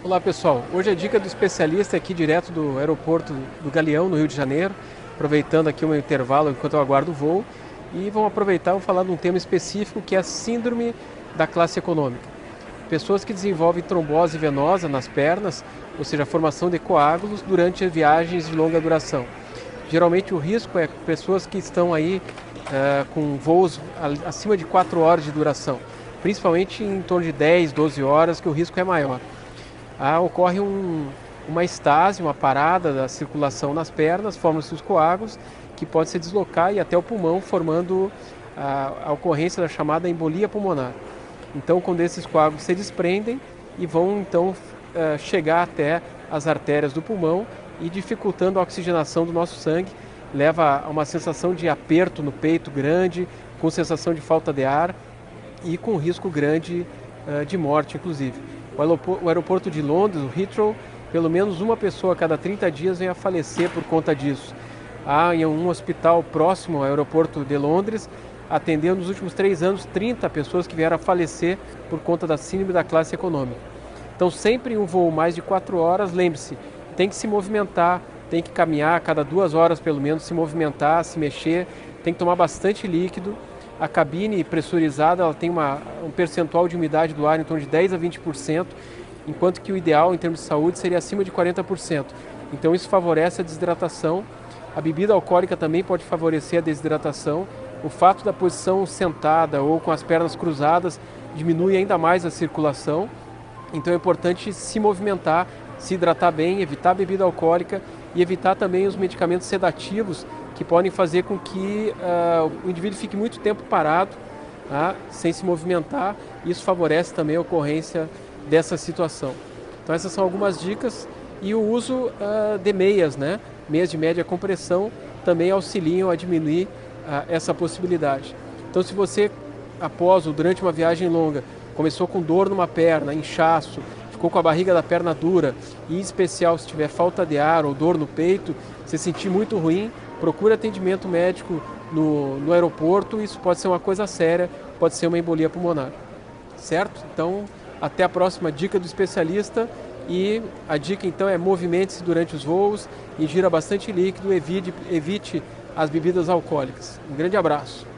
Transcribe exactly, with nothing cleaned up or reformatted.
Olá pessoal, hoje a dica do especialista é aqui direto do aeroporto do Galeão, no Rio de Janeiro, aproveitando aqui um intervalo enquanto eu aguardo o voo, e vamos aproveitar e falar de um tema específico que é a síndrome da classe econômica. Pessoas que desenvolvem trombose venosa nas pernas, ou seja, a formação de coágulos durante viagens de longa duração. Geralmente o risco é pessoas que estão aí uh, com voos acima de quatro horas de duração, principalmente em torno de dez, doze horas, que o risco é maior. Ah, ocorre um, uma estase, uma parada da circulação nas pernas, formam-se os coágulos, que pode se deslocar e até o pulmão, formando a, a ocorrência da chamada embolia pulmonar. Então, quando esses coágulos se desprendem e vão então uh, chegar até as artérias do pulmão e dificultando a oxigenação do nosso sangue, leva a uma sensação de aperto no peito grande, com sensação de falta de ar e com risco grande uh, de morte, inclusive. O aeroporto de Londres, o Heathrow, pelo menos uma pessoa a cada trinta dias vem a falecer por conta disso. Há em um hospital próximo ao aeroporto de Londres, atendeu nos últimos três anos trinta pessoas que vieram a falecer por conta da síndrome da classe econômica. Então sempre um voo mais de quatro horas, lembre-se, tem que se movimentar, tem que caminhar a cada duas horas pelo menos, se movimentar, se mexer, tem que tomar bastante líquido. A cabine pressurizada ela tem uma, um percentual de umidade do ar em torno de dez a vinte por cento, enquanto que o ideal em termos de saúde seria acima de quarenta por cento. Então isso favorece a desidratação. A bebida alcoólica também pode favorecer a desidratação. O fato da posição sentada ou com as pernas cruzadas diminui ainda mais a circulação. Então é importante se movimentar, se hidratar bem, evitar a bebida alcoólica e evitar também os medicamentos sedativos que podem fazer com que uh, o indivíduo fique muito tempo parado, tá, sem se movimentar. Isso favorece também a ocorrência dessa situação. Então essas são algumas dicas e o uso uh, de meias, né? Meias de média compressão também auxiliam a diminuir uh, essa possibilidade. Então se você, após ou durante uma viagem longa, começou com dor numa perna, inchaço, ficou com a barriga da perna dura e em especial se tiver falta de ar ou dor no peito, se sentir muito ruim, procure atendimento médico no, no aeroporto. Isso pode ser uma coisa séria, pode ser uma embolia pulmonar, certo? Então, até a próxima dica do especialista. E a dica então é movimente-se durante os voos, ingira bastante líquido, evite, evite as bebidas alcoólicas. Um grande abraço.